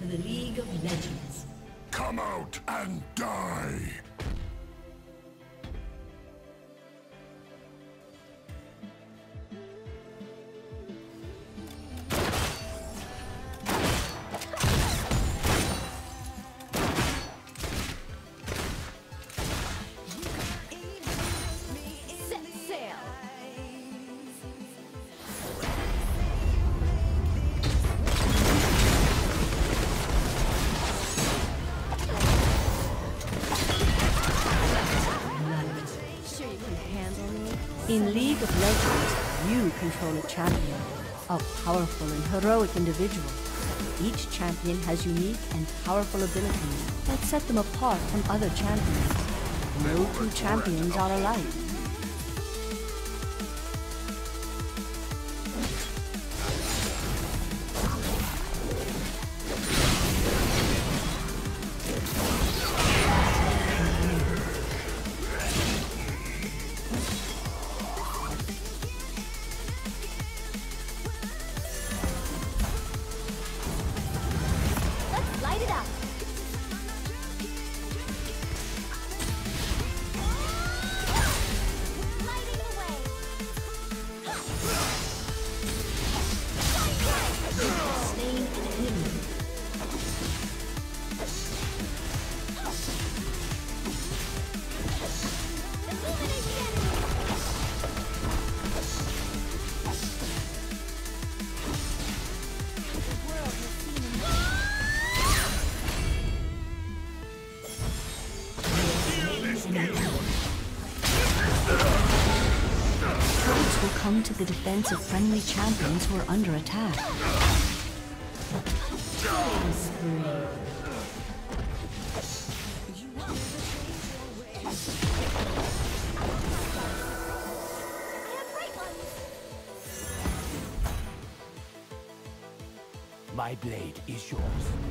to the League of Legends. Come out and die! In League of Legends, you control a champion, a powerful and heroic individual. Each champion has unique and powerful abilities that set them apart from other champions. No two champions are alike. Come to the defense of friendly champions who are under attack. My blade is yours.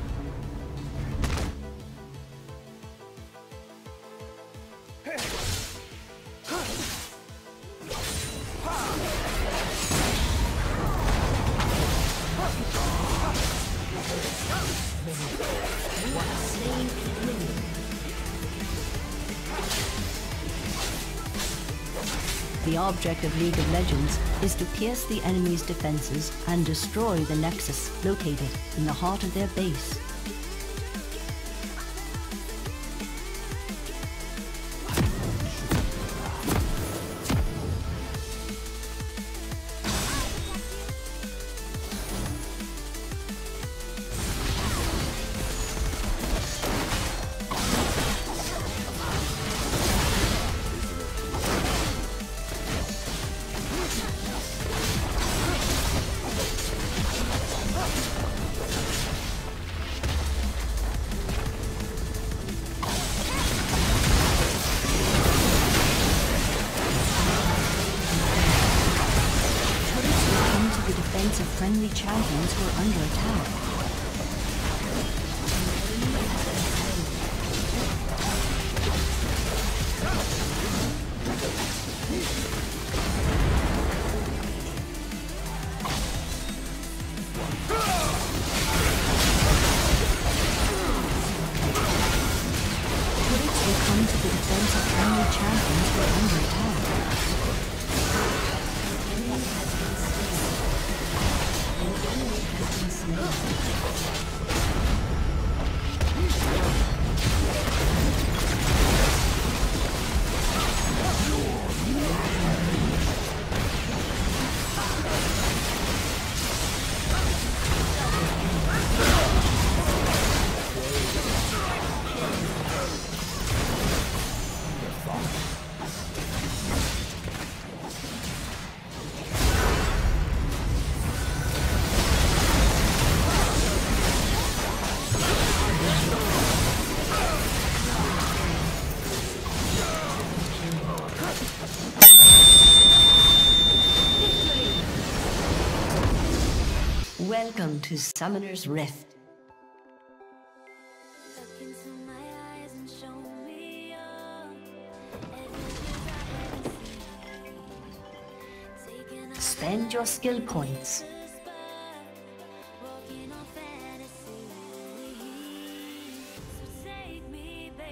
The object of League of Legends is to pierce the enemy's defenses and destroy the Nexus located in the heart of their base. Of friendly champions who are under attack. Turrets will come to the defense of friendly champions who are under attack. Welcome to Summoner's Rift. Spend your skill points.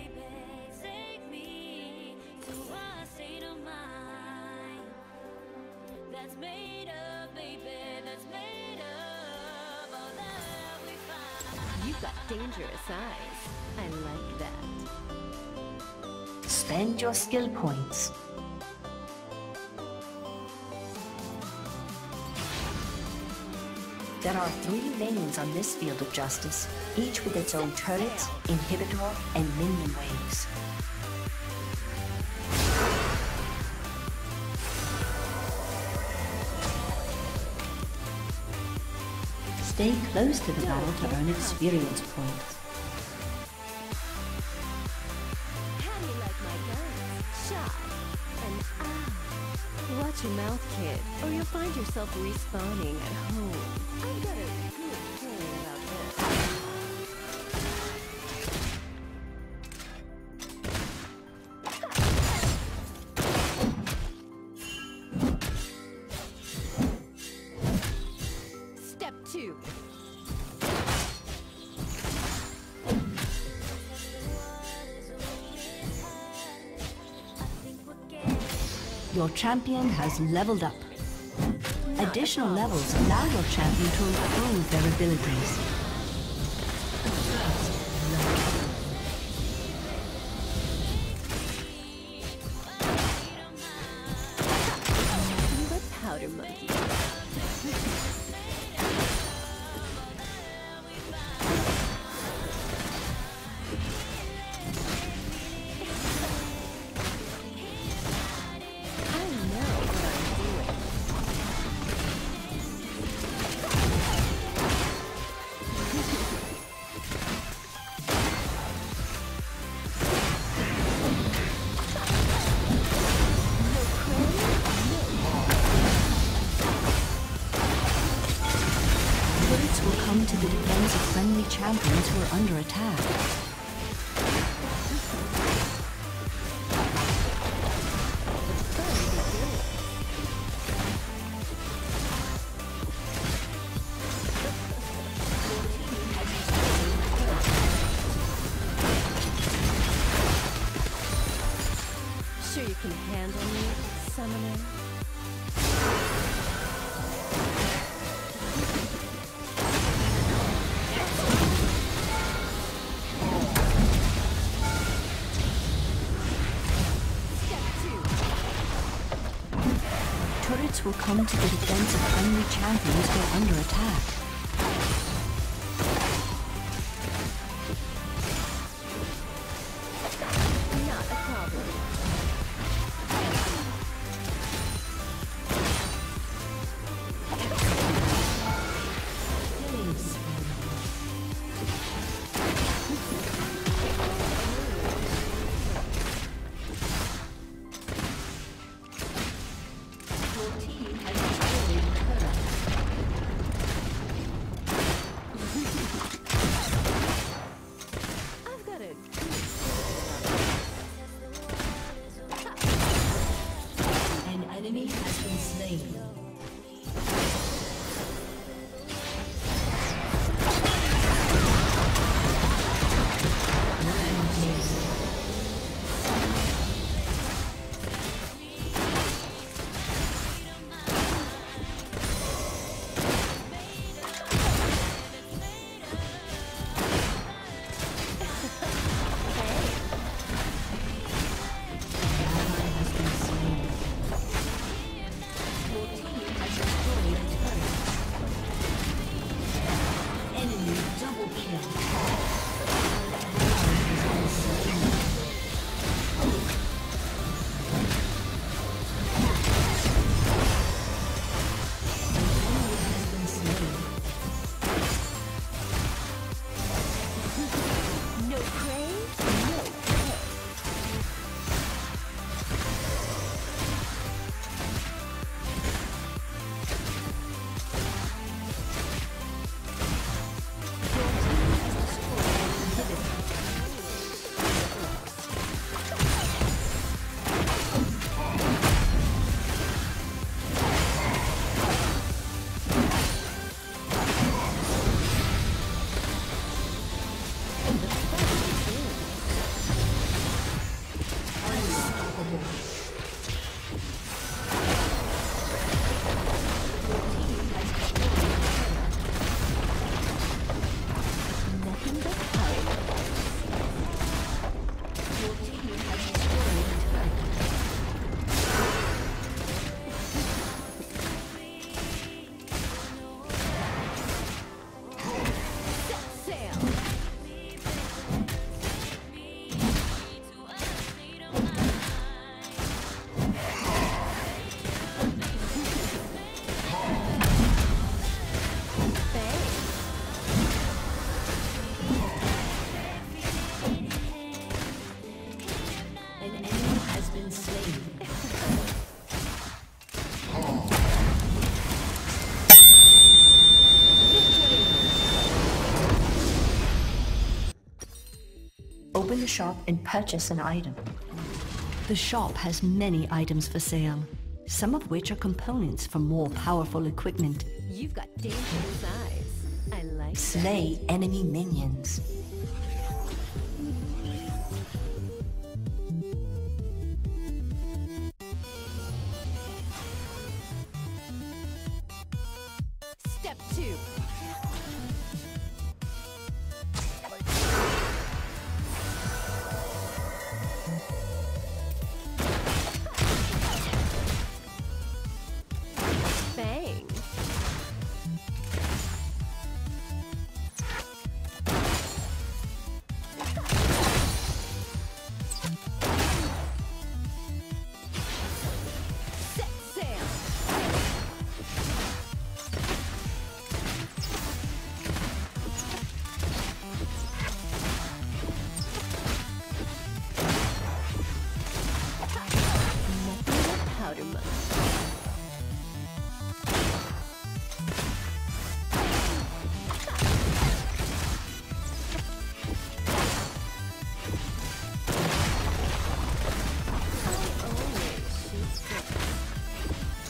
take me to a state of mind that's made of, baby, that's made of all that we find. You've got dangerous eyes. I like that. Spend your skill points. There are 3 lanes on this field of justice, each with its own turrets, inhibitor, and minion waves. Stay close to the battle to earn experience points. How do you like my guns? Shot and watch your mouth, kid, or you'll find yourself respawning at home. I've got a good feeling about this. Step 2. Your champion has leveled up. Additional levels allow your champion to improve their abilities. You a powder monkey. I know what I'm doing. Turrets will come to the defense of friendly champions who are under attack. Sure you can handle me, summoner? Turrets will come to the defense of friendly champions who are under attack. Not a problem. Open the shop and purchase an item. The shop has many items for sale, some of which are components for more powerful equipment. You've got dangerous eyes. I like Slay enemy minions. Step 2. Bang. Set sail. Nothing but powder mug. I always shoot first.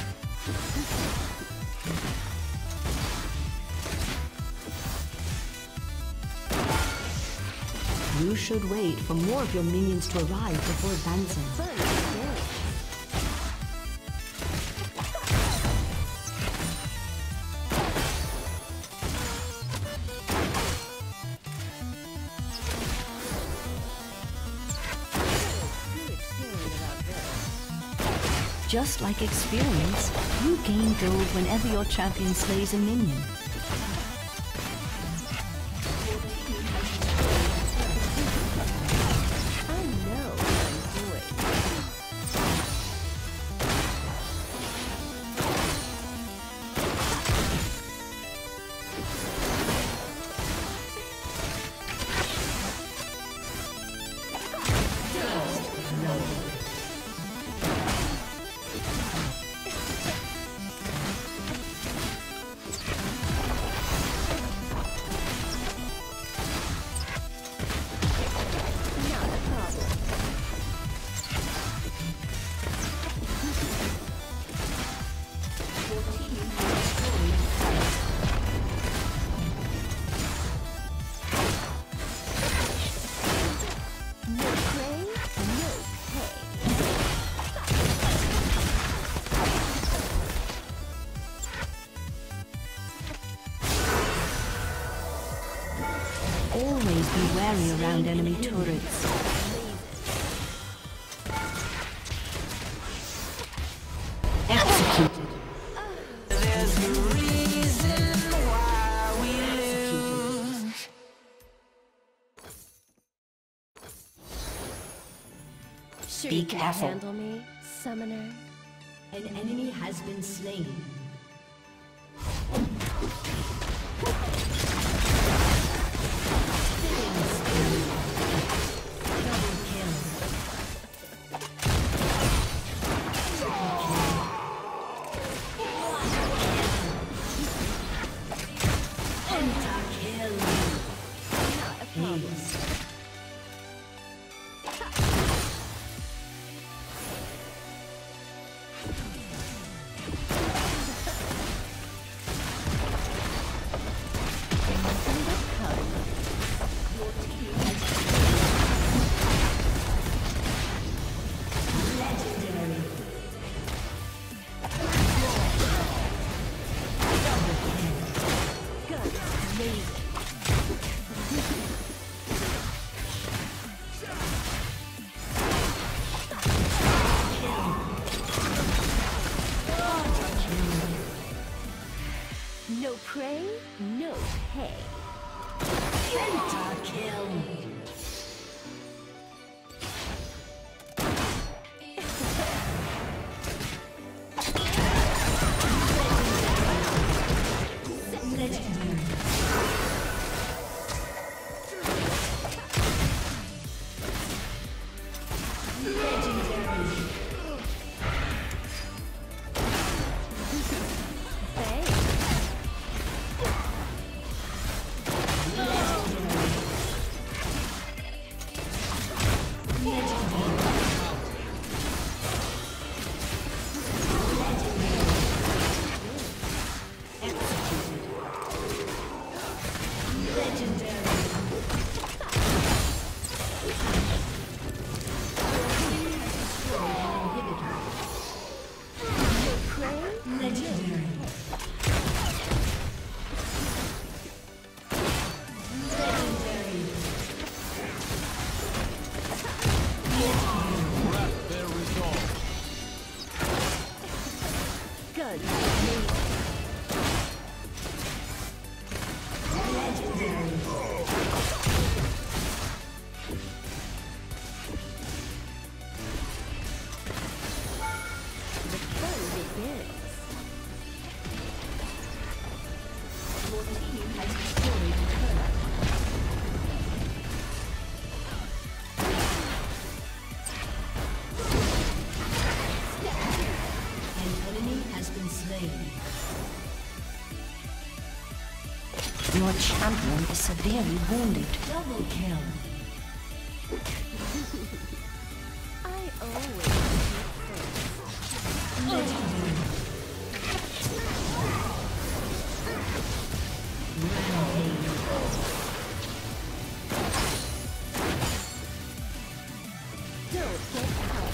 You should wait for more of your minions to arrive before advancing. Fun again. Good feeling about this. Just like experience, you gain gold whenever your champion slays a minion. I know what I'm doing. Not a problem. No prey, no pay. Always be wary around enemy turrets. Executed. Sure Be you can careful. handle me, summoner. An enemy has been slain. Double kill. Pentakill. Ace. Nothing but powder mug. Legendary. Guns blazing. No prey, no pay. Pentakill. Legendary. Legendary. Bang. has destroyed a turret. An enemy has been slain. Your champion is severely wounded. Double kill. I always keep first. Legendary. Rampage. Don't get caught.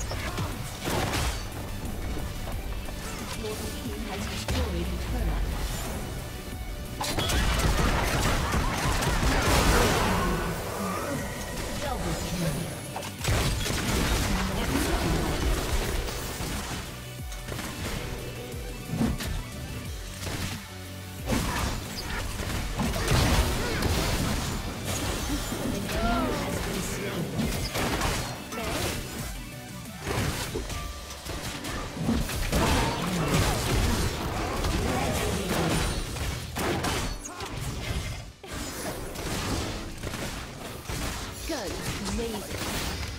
Your team has destroyed a turret. Double kill. An enemy has been slain. Guns blazing.